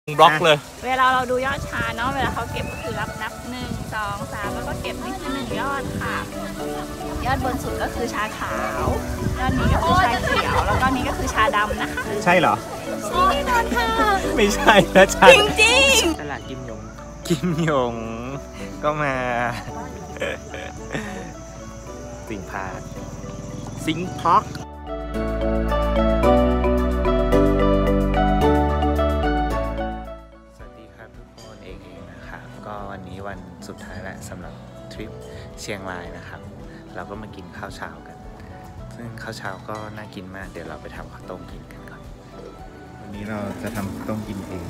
บล็อกเลยเวลาเราดูยอดชาเนาะเวลาเขาเก็บก็คือนับ1 2 3แล้วก็เก็บนี่คือ1ยอดค่ะยอดบนสุดก็คือชาขาวยอดนี้ก็คือชาเขียวแล้วก็นี้ก็คือชาดำนะคะใช่เหรอใช่แน่นอนค่ะไม่ใช่นะชาจริงตลาดกิมยงก็มาสิงพาร์คสิงพาร์คสวัสดีครับทุกคนเองนะครับก็วันนี้วันสุดท้ายแล้วสำหรับทริปเชียงรายนะครับเราก็มากินข้าวเช้ากันซึ่งข้าวเช้าก็น่ากินมากเดี๋ยวเราไปทำข้าวต้มกินกันก่อนวันนี้เราจะทำข้าวต้มกินเอง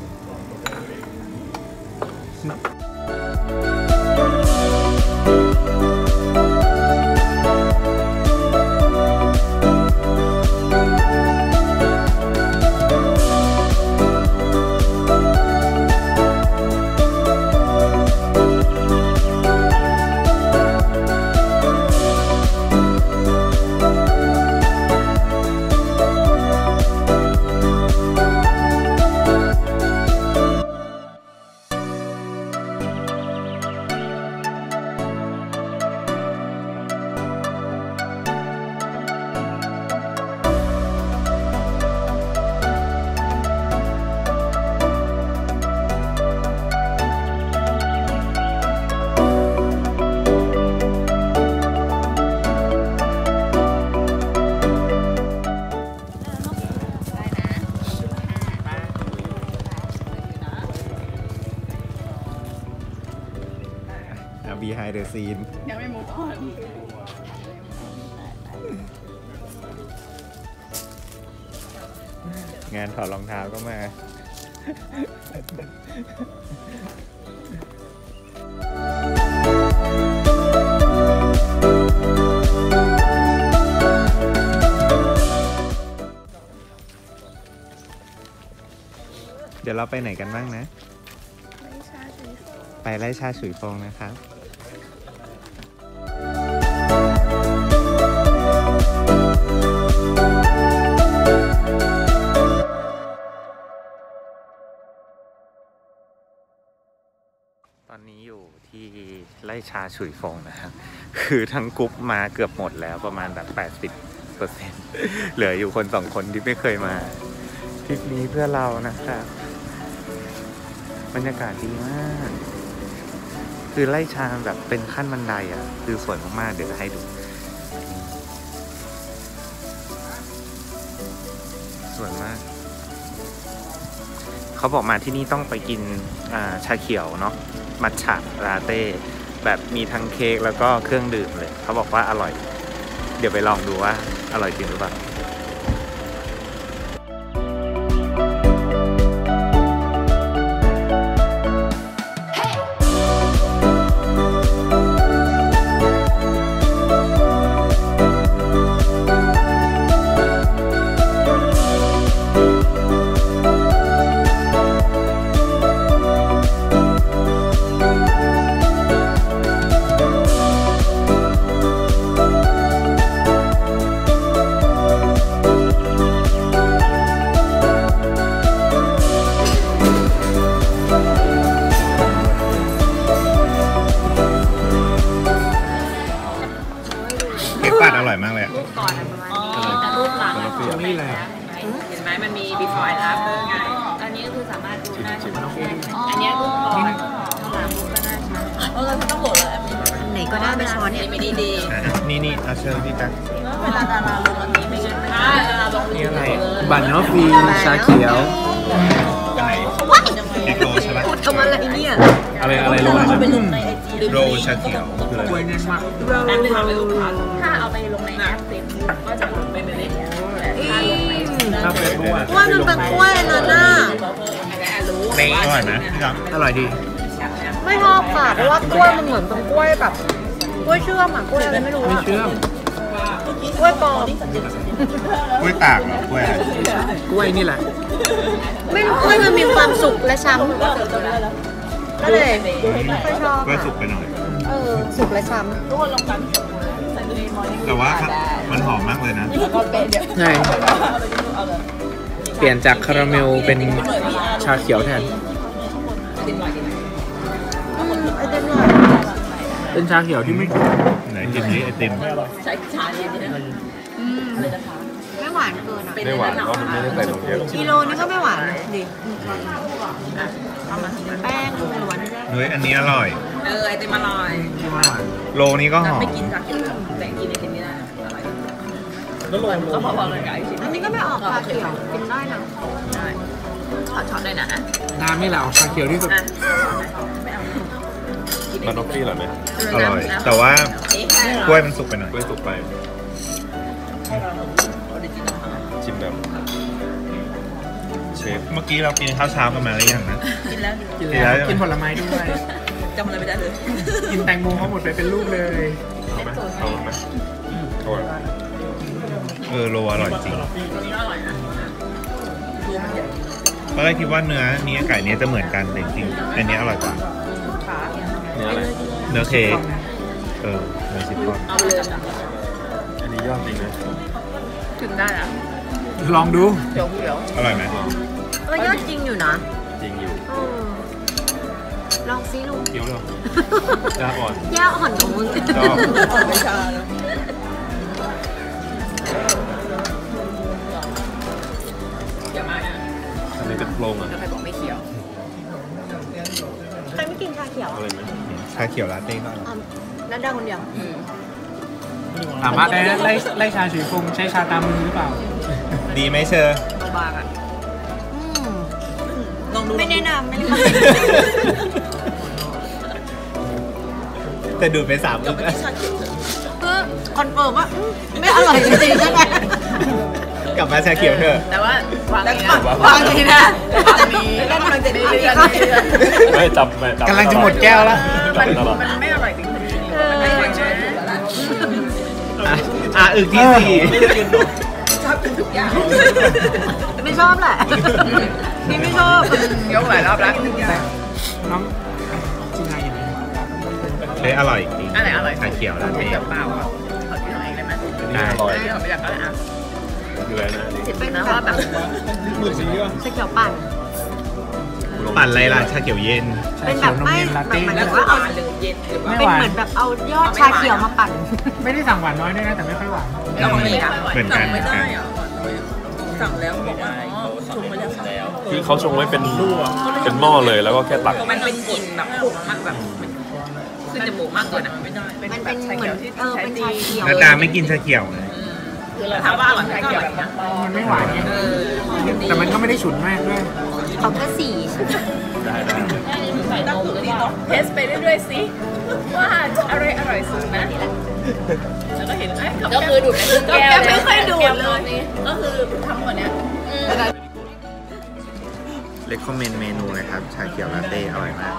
behind the scene ยังไม่มุกอ่อนงานถอดรองเท้าก็มาเดี๋ยวเราไปไหนกันบ้างนะไปไร่ชาฉุยฟงนะครับตอนนี้อยู่ที่ไร่ชาฉุยฟงนะครับคือทั้งกรุ๊ปมาเกือบหมดแล้วประมาณแบบ 80% เหลืออยู่คน2 คนที่ไม่เคยมาทริปนี้เพื่อเรานะครับบรรยากาศดีมากคือไร่ชาแบบเป็นขั้นบันไดอ่ะคือสวยมากๆเดี๋ยวจะให้ดูสวยมากเขาบอกมาที่นี่ต้องไปกินชาเขียวเนาะมัทฉะลาเต้แบบมีทั้งเค้กแล้วก็เครื่องดื่มเลยเขาบอกว่าอร่อยเดี๋ยวไปลองดูว่าอร่อยจริงหรือเปล่าอร่อยมากเลยรูปก่อนประมาณนี้แต่รูปหลังนี่แหละเห็นไหมมันมี before and after ไงอันนี้ก็คือสามารถดูหน้าชัดอันนี้รูปก่อนข้างหลังรูปก็หน้าชัดเราต้องโหลดเลยไหนก็ได้ไปช้อนเนี่ยไม่ดีนี่เอาเชิญพี่ตั๊กเวลาดาราลงอันนี้ไม่ใช่นี่อะไรบัตรนอฟฟีชาเขียวอะไรเอ็กโรใช่ไหมทำอะไรเนี่ยอะไรโรโรชาเขียวคืออะไรถ้าเอาไปลงในแอปเฟซบุ๊กก็จะเป็นเล่นว่ามันเป็นกล้วยนะน่ะอร่อยไหมอร่อยดีไม่ชอบค่ะเพราะว่ากล้วยมันเหมือนเป็นกล้วยแบบกล้วยเชื่อมอ่ะกล้วยอะไรไม่รู้ไม่เชื่อมกล้วยปลอมกล้วยตากเหรอกล้วยอะไรกล้วยนี่แหละไม่รู้กล้วยมันมีความสุกและช้ำก็เลยไม่ชอบกล้วยสุกไปหน่อยสุกและช้ำแต่ว่ามันหอมมากเลยนะใช่เปลี่ยนจากคาราเมลเป็นชาเขียวแทนไอเต็มหน่อยเป็นชาเขียวที่ไม่ไหนกินนี้ไอติมไม่หวานเกินอ่ะไม่หวานเพราะมันไม่ได้ใส่นมเยอะกิโลนี่ก็ไม่หวานดิแป้งล้วนใช่เฮ้ยอันนี้อร่อยไอติมอร่อยโลนี้ก็หอมไม่กินชาเขียวแต่กินไอติมนี่ได้อร่อยก็พอๆกันกับไอติมอันนี้ก็ไม่ออกชาเขียวกินได้นะได้ขอช็อตด้วยนะน้ำนี่แหละชาเขียวที่สุดมันต้องฟรีหรอไหมอร่อยแต่ว่ากล้วยมันสุกไปหน่อยกล้วยสุกไปชิมแบบเชฟเมื่อกี้เรากินข้าวเช้ากันมาหรือยังนะกินแล้วกินแล้วกินผลไม้ด้วยจำอะไรไม่ได้เลยกินแตงโมเขาหมดไปเป็นลูกเลยเอาไหมเอาไหมอร่อยโลอร่อยจริงตัวนี้อร่อยนะดูมันใหญ่ตอนแรกคิดว่าเนื้อนี้ไก่เนี้ยจะเหมือนกันแต่จริงๆอันนี้อร่อยกว่าขาเนื้ออะไรเนื้อเค้กเนื้อซิปคอนเอาไปเลยจ้ะอันนี้ยอดจริงเลยถึงได้นะลองดูเดี๋ยวอร่อยไหมยอดจริงอยู่นะจริงอยู่ลองซิลุงเคี้ยวเลยยาอ่อนย่าอ่อนของมึงชอบไม่ชาเลย อย่ามานะอันนี้เป็นโครงอ่ะใครบอกไม่เขียวใครไม่กินชาเขียวอะไรไหมชาเขียวลาเต้ก็อร่อยนั่นได้คนเดียวถามว่าไล่ชาฉุยฟงใช้ชาตามมือหรือเปล่าดีไหมเชอร์บางอ่ะ ลองดูไม่แนะนำไม่แนะนแต่ดูดไป3 อึกไม่ชาเขียวเลยำคอนเฟิร์มว่าไม่อร่อยจริงๆใช่ไหมกลับมาชาเขียวเถอะแต่ว่าวางนี้นะวางดีนะจะมีกำลังจะดีกันไม่จำไม่กำลังจะหมดแก้วแล้วมันไม่อร่อยจริงๆมันไม่ควรใช่ถูกแล้วล่ะอึกที่ชอบกินทุกอย่างไม่ชอบแหละนี่ไม่ชอบยกหลายรอบแล้วน้องจินไงอย่างไร 4เลยอร่อยจริงอะไรอร่อยชาเขียวลาเต้เดี๋ยวเปล่าอ่ะขอกินอะไรได้ไหมได้อร่อยเดี๋ยวไม่อยากก็ได้อ่ะคืออะไรนะเป็นนะแบว่าบแบบชาเขียวปั่นปั่นอะไรล่ะชาเขียวเย็นเป็นแบบไม่แบบหมายถึงว่าเอาหรือเย็นหรือว่าเป็นเหมือนแบบเอายอดชาเขียวมาปั่นไม่ได้สั่งหวานน้อยด้วยนะแต่ไม่ค่อยหวานเราไม่ได้เหมือนกันสั่งไม่ได้อ่ะสั่งแล้วบอกว่าอ๋อชงไปแล้วคือเขาชงไว้เป็นหม้อเลยแล้วก็แค่ตักมันเป็นกลิ่นแบบผงมากแบบขึ้นจมูกมากเกินอ่ะไม่ได้มันเป็นเหมือนเป็นชาเขียวนาตาไม่กินชาเขียวไงถามว่าอร่อยไหมก็อร่อยนะมันไม่หวานไงแต่มันก็ไม่ได้ฉุนมากด้วยเขาแค่สีเทสไปเรื่อยๆสิว่าอะไรอร่อยสุดนะแล้วก็เห็นก็คือดูดในแก้วไม่ค่อยดูดเลยก็คือทำก่อนเนี้ยเลคคอมเมนต์เมนูนะครับ ชาเขียวลาเต้อร่อยมาก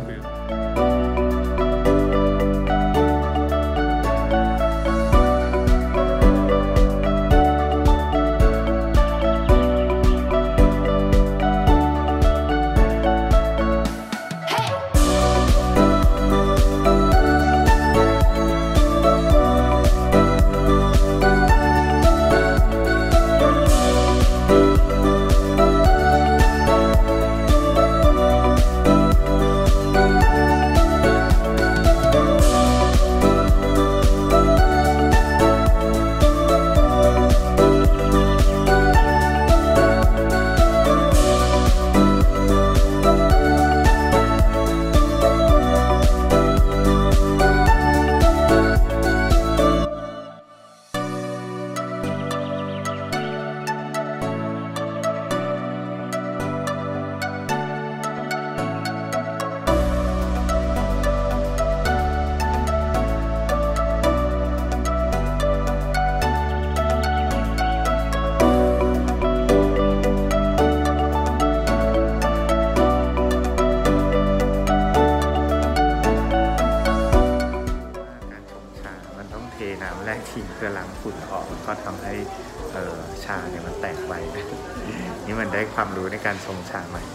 การชงชา มันต้องเทน้ำแรกทิ้งเพื่อล้างฝุ่นออกก็ทำให้ชาเนี่ยมันแตกใบ นี่มันได้ความรู้ในการชงชาใหม่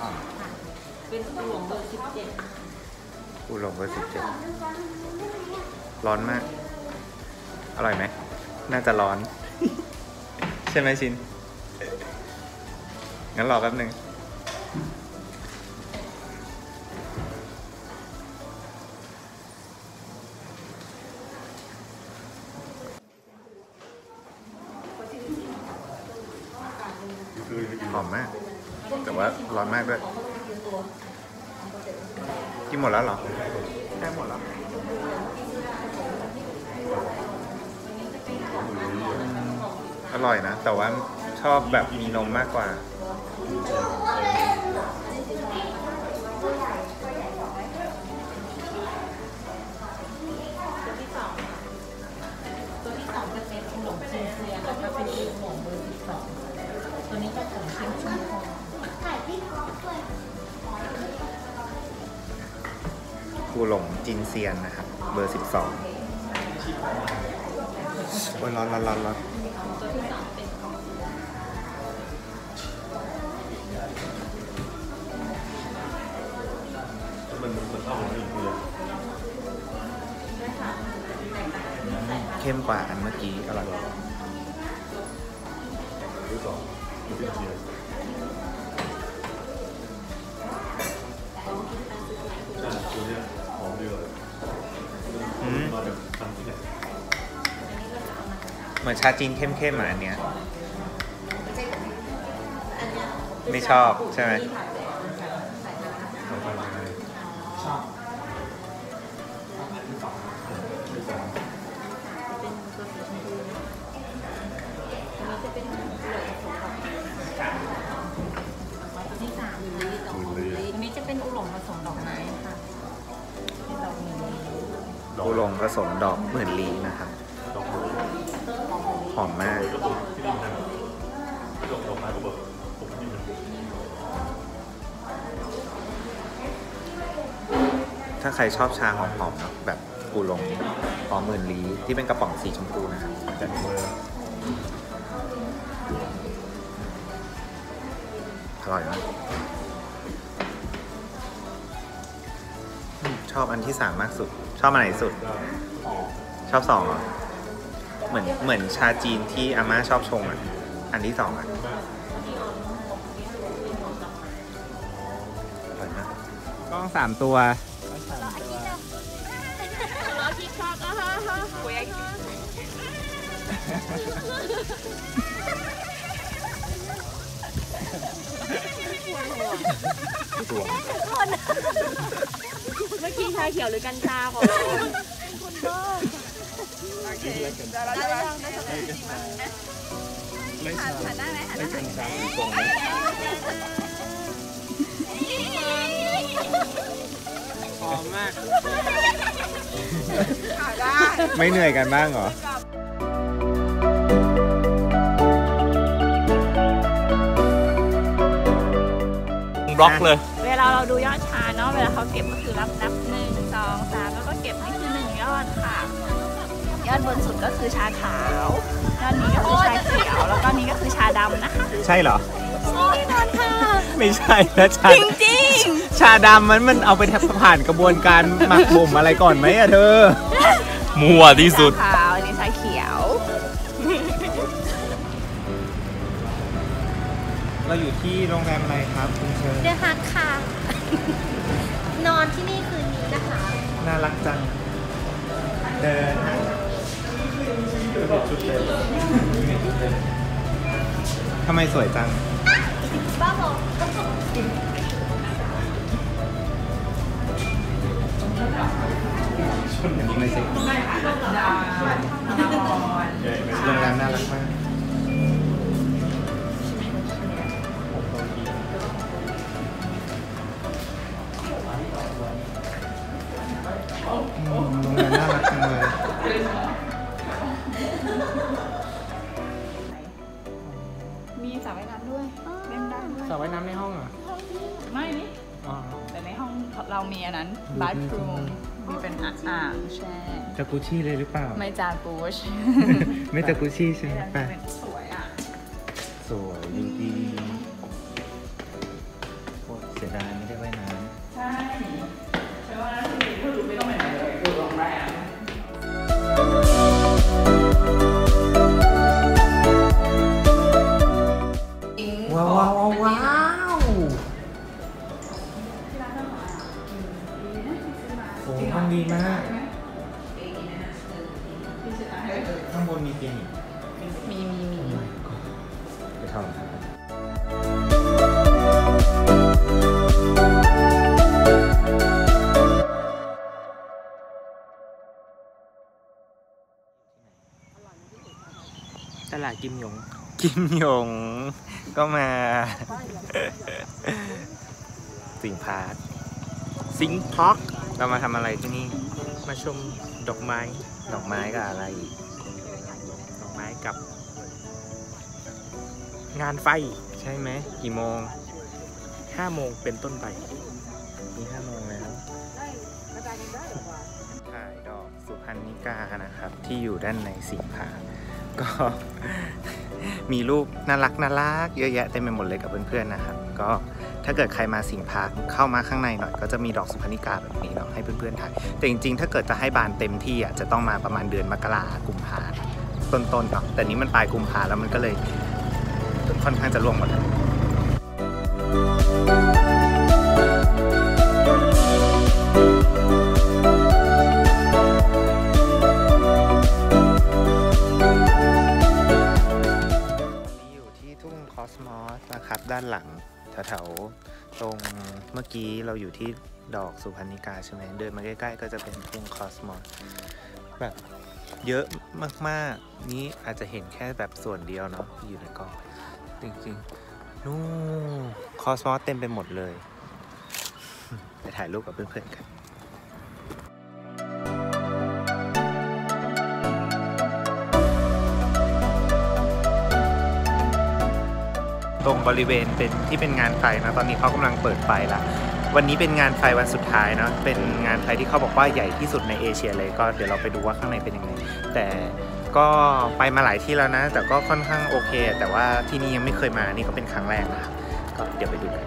เป็นอูหลงเบอร์อูหลงเบอร์ 17 ร้อนมาก อร่อยไหม น่าจะร้อน ใช่ไหมชิน งั้นรอแป๊บนึง หอมมาก แต่ว่าร้อนมากด้วย กินหมดแล้วเหรอได้หมดแล้ว อร่อยนะ แต่ว่าชอบแบบมีนมมากกว่าตัวที่ 2จะเป็นอูหลงจีนเซียนแล้วก็เป็นอูหลงเบอร์ 12ตัวนี้จะผมเข้มข้นกูหลงจินเซียนนะครับ เบอร์ 12 โอ้ยร้อนร้อนร้อนร้อนเข้มกว่าอันเมื่อกี้อร่อย เหมือนชาจีนเข้มๆอ่ะอันเนี้ยไม่ชอบใช่ไหมอันนี้จะเป็นอูหลงผสมดอกไม้ค่ะดอกหมื่นลี้กูหลงผสมดอกหมื่นลี้นะครับหอมมาก ถ้าใครชอบชาหอมๆเนาะแบบกูหลงหอมหมื่นลี้ที่เป็นกระป๋องสีชมพูนะครับจัดเวอร์อร่อยมากชอบอันที่ 3 มากสุด ชอบอันไหนสุด ชอบ 2เหรอ เหมือนชาจีนที่อาม่าชอบชงอ่ะ อันที่ 2อ่ะอร่อยมากกล้อง3 ตัวเมื่อกี้ชาเขียวหรือกัญชาของเราโอเคเดี๋ยวเราจะลองได้สักทีมันหันได้ไหมหันได้ไหมหอมมากได้ไม่เหนื่อยกันบ้างเหรอบล็อกเลยเวลาเราดูยอดชาเนาะเวลาเขาเก็บก็คือนับ1 2 3แล้วก็เก็บนี่คือ1ยอดค่ะ ยอดบนสุดก็คือชาขาวยอดนี้ก็คือชาเขียวแล้วก็นี้ก็คือชาดำนะคะใช่เหรอใช่นอนค่ะไม่ใช่นะชาจริงชาดำมันเอาไปผ่านกระบวนการหมักบ่มอะไรก่อนไหมอะเธอมั่วที่สุดชาขาวอันนี้ชาเขียวเราอยู่ที่โรงแรมอะไรครับคุณเชิญเดือฮักค่ะ นอนที่นี่คืนนี้นะคะน่ารักจัง เดินนะทำไมสวยจังบ้าบอชนอย่างนี้เลยสิโรงแรมน่ารักมากโรงแรมน่ารักจังเลยมีสระว่ายน้ำด้วยเล่นได้ด้วยสระว่ายน้ำในห้องเหรอไม่นี่อ๋อแต่ในห้องเรามีอันนั้น bathroom มีเป็นอ่างแช่จากุชี่เลยหรือเปล่าไม่จากูชไม่จากุชี่ใช่ไหมไปเป็นสวยอ่ะสวยดูดีโคตรเสียดายไม่ได้ว่ายน้ำใช่ใช่ว่าที่ผู้ดูไม่ต้องไปไหนเลยดูโรงแรมว้าวว้าวว้าวโอ้ห้องดีมากข้างบนมีเตียงอีกมีไปทำตลาดกิมหยงก็มาสิงห์พาร์คเรามาทำอะไรที่นี่มาชมดอกไม้กับอะไรดอกไม้กับงานไฟใช่ไหมกี่โมง5 โมงเป็นต้นไปนี่5 โมงแล้วถ่ายดอกสุพรรณิกานะครับที่อยู่ด้านในสิงห์พาร์คก็ มีรูปน่ารักเยอะแยะเต็มไปหมดเลยกับเพื่อนๆนะครับก็ถ้าเกิดใครมาสิงห์พาร์คเข้ามาข้างในหน่อยก็จะมีดอกสุพรรณิกาแบบนี้เนาะให้เพื่อนๆถ่ายแต่จริงๆถ้าเกิดจะให้บานเต็มที่จะต้องมาประมาณเดือนมกราคมกุมภาพันธ์ต้นๆเนาะแต่นี้มันปลายกุมภาพันธ์แล้วมันก็เลยค่อนข้างจะร่วงหมดแล้วนะครับด้านหลังแถวๆตรงเมื่อกี้เราอยู่ที่ดอกสุพรรณิกาใช่ไหมเดินมาใกล้ๆก็จะเป็นทุ่งคอสมอสแบบเยอะมากๆนี่อาจจะเห็นแค่แบบส่วนเดียวเนาะอยู่ในกองจริงๆนู่นคอสมอสเต็มไปหมดเลยไปถ่ายรูปกับเพื่อนๆกันตรงบริเวณเป็นที่เป็นงานไฟนะตอนนี้เขากำลังเปิดไฟแล้ววันนี้เป็นงานไฟวันสุดท้ายเนาะเป็นงานไฟที่เขาบอกว่าใหญ่ที่สุดในเอเชียเลยก็เดี๋ยวเราไปดูว่าข้างในเป็นยังไงแต่ก็ไปมาหลายที่แล้วนะแต่ก็ค่อนข้างโอเคแต่ว่าที่นี่ยังไม่เคยมานี่ก็เป็นครั้งแรกนะครับก็เดี๋ยวไปดูกัน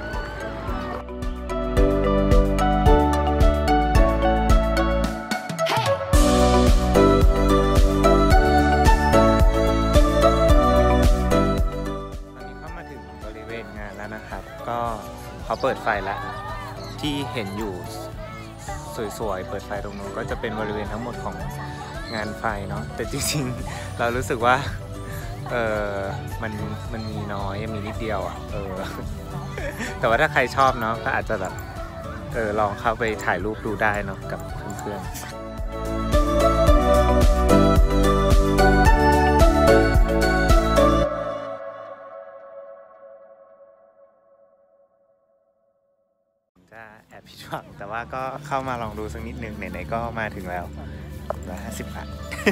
ก็เขาเปิดไฟแล้วที่เห็นอยู่สวยๆเปิดไฟตรงนู้นก็จะเป็นบริเวณทั้งหมดของงานไฟเนาะแต่จริงๆเรารู้สึกว่ามันมีน้อยมีนิดเดียวอ่ะแต่ว่าถ้าใครชอบเนาะก็อาจจะแบบลองเข้าไปถ่ายรูปดูได้เนาะกับเพื่อนๆจะแอบผิดหวังแต่ว่าก็เข้ามาลองดูสักนิดนึงไหนๆก็มาถึงแล้ว150 บาท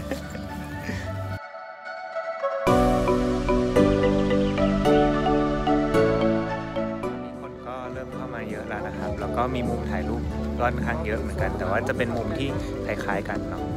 คนก็เริ่มเข้ามาเยอะแล้วนะครับแล้วก็มีมุมถ่ายรูปค่อนข้างเยอะเหมือนกันแต่ว่าจะเป็นมุมที่คล้ายๆกันเนาะ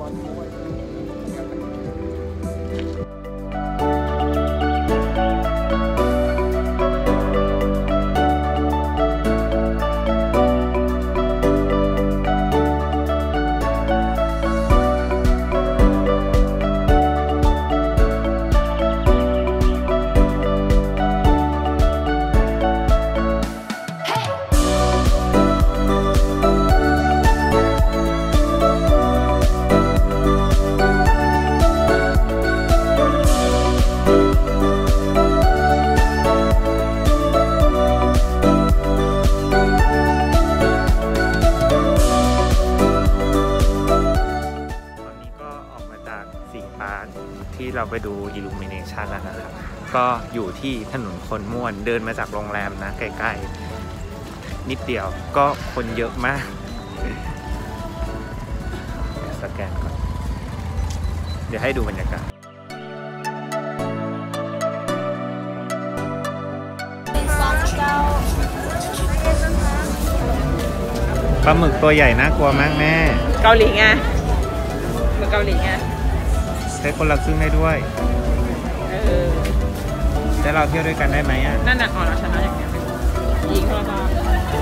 ที่เราไปดู Illumination แล้วนะครับก็อยู่ที่ถนนคนม่วนเดินมาจากโรงแรมนะใกล้ๆนิดเดียวก็คนเยอะมากสแกนก่อนเดี๋ยวให้ดูบรรยากาศปลาหมึกตัวใหญ่น่ากลัวมากแม่เกาหลีไงเหมือนเกาหลีไงใช้คนละครึ่งได้ด้วยแต่เราเที่ยวด้วยกันได้ไหมอ่ะนั่นน่ะขอเราชนะอย่างเดียวยิงเข้ามา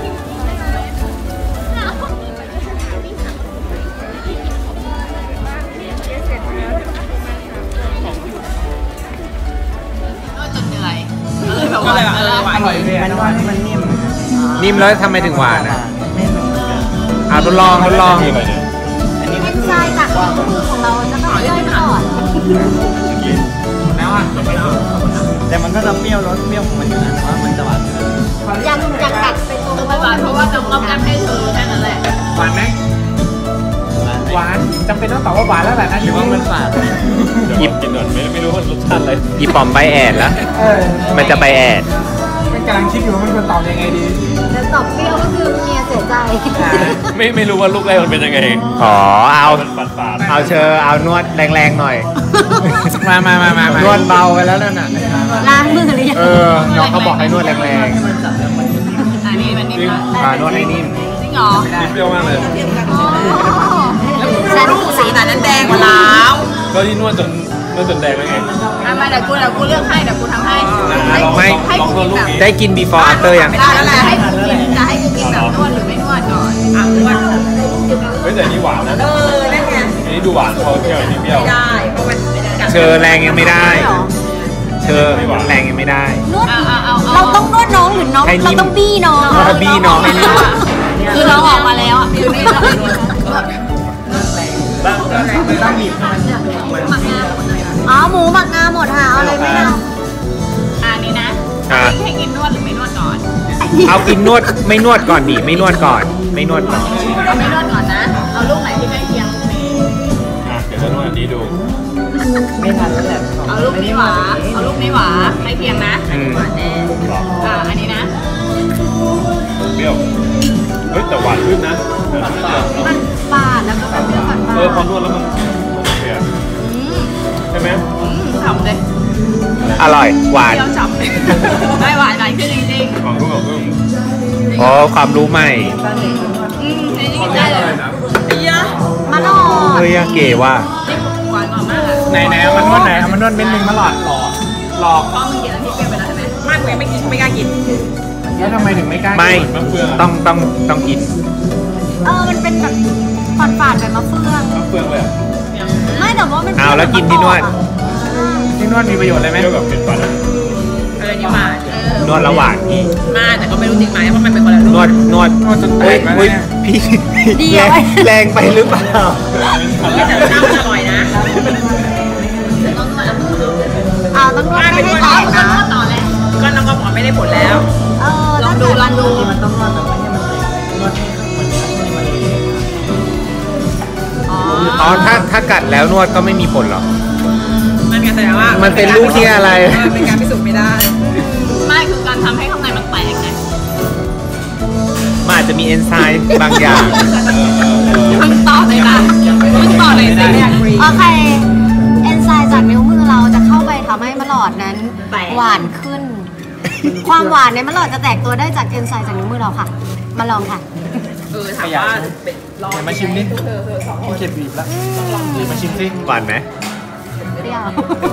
นิ่มแล้วทำไมถึงหวานอ่ะเอาทดลองอะไรเนี่ยเป็นทรายจากมือของเราจะต้องย่อยก่อนแล้วอ่ะแต่มันก็จะเปรี้ยวรสเปรี้ยวของมันอยู่นะว่ามันจะหวานอยากกัดไปตรงไม่หวานเพราะว่าน้องรับกันให้เธอแค่นั้นแหละหวานไหมหวานจำเป็นต้องตอบว่าหวานแล้วแหละนะหรือว่ามันฝาดหยิบกินหน่อยไม่รู้ว่ารสชาติอะไรอีปอมใบแอดแล้ว มันจะใบแอดมันกำลังคิดอยู่ว่ามันควรตอบยังไงดีแต่ตอบเปรี้ยวก็คือเมียเสียใจไม่รู้ว่าลูกแรกมันเป็นยังไงอ๋อ เอามันฝาดเอาเชอเอานวดแรงๆหน่อยมานวดเบาไปแล้วนั่นน่ะล้างมือหรือยังน้องเขาบอกให้นวดแรงอันนี้มันนิ่มนะๆนวดให้นิ่มจริงเหรอๆเปรี้ยวมากเลยฉันสีแต่นั้นแดงกว่าแล้วก็ที่นวดจนแดงแล้วไงมาเดี๋ยวกูเลือกให้เดี๋ยวกูทำให้ไม่ให้กูกินแบบได้กิน before after ยังไม่ได้แล้วแหละให้กูกินจะให้กูกินแบบนวดหรือไม่นวดก่อนอ่ะนวดเฮ้ยแต่นี่หวานนะนั่นไงอันนี้ดูหวานพอเปรี้ยวอันนี้เปรี้ยวได้เพราะมันเชอแรงยังไม่ได้ เชอแรงยังไม่ได้นวดเอาเราต้องนวดน้องหรือน้องให้นิ่มเราต้องบี้น้องถ้าบี้น้องให้นิ่มคือน้องออกมาแล้วอ่ะคือนี่เราไม่นวดอ๋อหมูหมักงาหมดค่ะเอาเลยไม่เอาอันนี้นะอ่ะให้กินนวดหรือไม่นวดก่อนเอากินนวดไม่นวดก่อนดิไม่นวดก่อน ไม่นวดก่อนเอาไม่นวดก่อนนะ เอาลูกไหนที่ใกล้เคียงลูกนี้เดี๋ยวจะนวดอันนี้ดูไม่ทันแล้วแหละเอาลูกนี้หวาเอาลูกนี้หวาใกล้เคียงนะอืมหวานแน่อันนี้นะเปรี้ยวเฮ้ยแต่หวานขึ้นนะเดี๋ยวนิดเดียวมันฝาดแล้วก็เป็นเนื้อฝาดพอนวดแล้วมันเปรี้ยวใช่ไหมฉ่ำเลยอร่อย หวานเปรี้ยวฉ่ำเลยไม่หวานขึ้นจริงหวานรุ่งอ๋อ ความรู้ใหม่ๆจริงๆได้เลยเยอะมาหลอดเฮ้ยเก๋ว่ะหวานกว่ามากอ่ะไหนเอามันนวดไหนเอามันนวดเม็ดนึงมาหลอดหลอกเพราะมึงกินอันที่เปรี้ยวไปแล้วใช่ไหมมากกว่าไม่กินไม่กล้ากินแล้วทำไมถึงไม่กล้าไม่มะเฟืองต้องกินมันเป็นแบบฝาดๆแบบมะเฟืองมะเฟืองเลยอ่ะไม่แต่ว่ามันเอาแล้วกินที่นวดที่นวดมีประโยชน์อะไรไหมเปรี้ยวแบบเผ็ดปัดนี่มานวดระหว่างพี่มาแต่ก็ไม่รู้จริงไหมเพราะมันเป็นคนละนรุ่วดนวดจนแตกแล้วอุ๊ยเนี่ยพี่แรงไปหรือเปล่าแต่น้ำมันอร่อยนะต้องนวดต้องนวดไม่ให้แตกนะต่อเลยก็น้องก็บอกไม่ได้ผลแล้ว ลองดูมันต้องนวดแบบไม่ให้มันแตกนวดให้มันไม่ให้มันเละอ๋อถ้ากัดแล้วนวดก็ไม่มีผลหรอมันก็แสดงว่ามันเป็นลูกที่อะไรเป็นการพิสูจน์ไม่ได้ ไม่คือการทำให้ข้างในมันแตกไงมันอาจจะมีเอนไซม์บางอย่างมึงต่อเลยนะมึงต่อเลยสิโอเค เอนไซม์จากนิ้วมือเราจะเข้าไปทำให้มะหลอดนั้นหวานขึ้น ความหวานในมะหลอดจะแตกตัวได้จากเอนไซม์จากนิ้วมือเราค่ะ มาลองค่ะถามว่าเป็นลองเดี๋ยวมาชิมดิขี้เกียจบีบแล้วเดี๋ยวมาชิมสิหวานไหมเปรี้ยว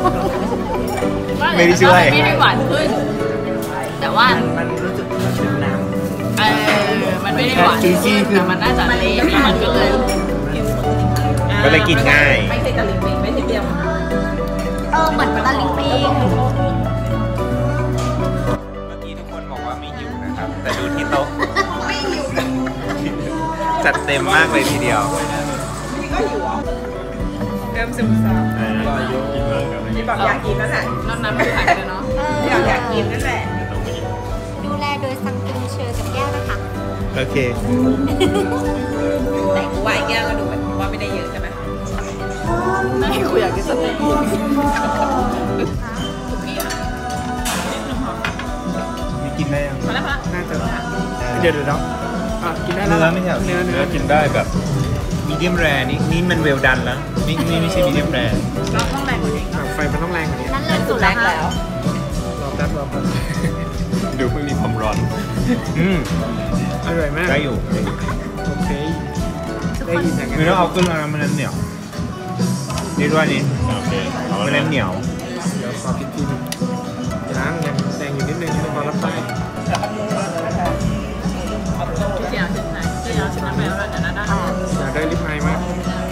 ไม่ได้ช่วยไม่ให้หวานขึ้น แต่ว่ามันรู้สึกมันเป็นน้ำมันไม่ได้หวานขึ้นแต่มันน่าจะเละมันก็เลยก็เลยกินง่ายไม่ใช่ตะลิงปิงไม่ใช่เปรี้ยวเหมือนตะลิงปิงเมื่อกี้ทุกคนบอกว่าไม่หิวนะครับ แต่ดูที่โต๊ะจัดเต็มมากเลยทีเดียวเริ่มซึมซับนี่บอกอยากกินแล้วแหละนอกนั้นไม่ขายเลยเนาะอยากกินนั่นแหละดูแลโดยซังตุงเชอกับแก้วนะคะโอเคแต่กูว่าไอ้แก้วก็ดูแบบว่าไม่ได้เยอะใช่ไหมไม่กูอยากกินสเต็กถูกนี่อ่ะมีกินได้ยังพอแล้วพอน่าจะเดี๋ยวเนาะกินได้แล้วเนื้อไม่ใช่เนื้อเนื้อกินได้แบบมีเดียมแรนี่มันเวลดันแล้วนี่ไม่ใช่มีเดียมแรต้องแรงกว่านี้ไฟมันต้องแรงกว่านี้นั่นเลยสุดแล้วค่ะรอแป๊บดูไม่มีความร้อนอร่อยมากได้อยู่โอเคได้ยินอย่างคือต้องเอาขึ้นแล้วนะมันนั้นเหนียวนี่ด้วยนี่โอเคเอามันแล้นั้วนเหนียวเดี๋ยวขอกินทีนึงยังแดงอยู่นิดนึงพอรับไปที่เอาชิ้นไหนที่เอาชิ้นนั้นไปแล้วเดี๋ยวนะได้อยากได้ลิปไอมาก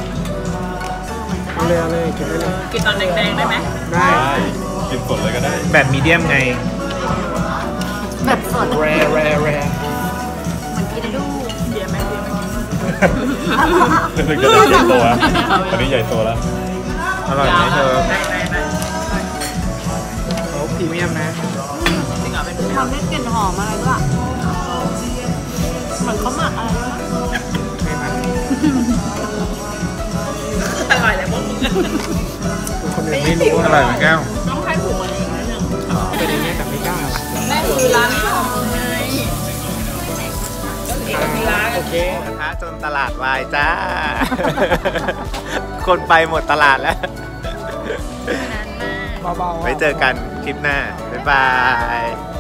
เอาเลยกินได้เลยกินตอนแดงๆได้ไหมได้ได้กินสดเลยก็ได้แบบมีเดียมไงแบบสดแรรู้สึกจะได้ใหญ่โตแล้วตอนนี้ใหญ่โตแล้วอร่อยไหมเธอเขาพรีเมียมนะทำให้กลิ่นหอมอะไรด้วยเหมือนเขาหมักอะไรด้วยอร่อยเลยพวกมึงคนอื่นไม่รู้อร่อยไหมแก้วต้องให้ผูกอะไรอย่างเงี้ยเป็นอย่างนี้แต่ไม่กล้าแม่คือร้านนี้ของมึงไงร้านโอเคกระทะจนตลาดวายจ้า คนไปหมดตลาดแล้วเบาๆไว้เจอกันคลิปหน้า บ๊ายบาย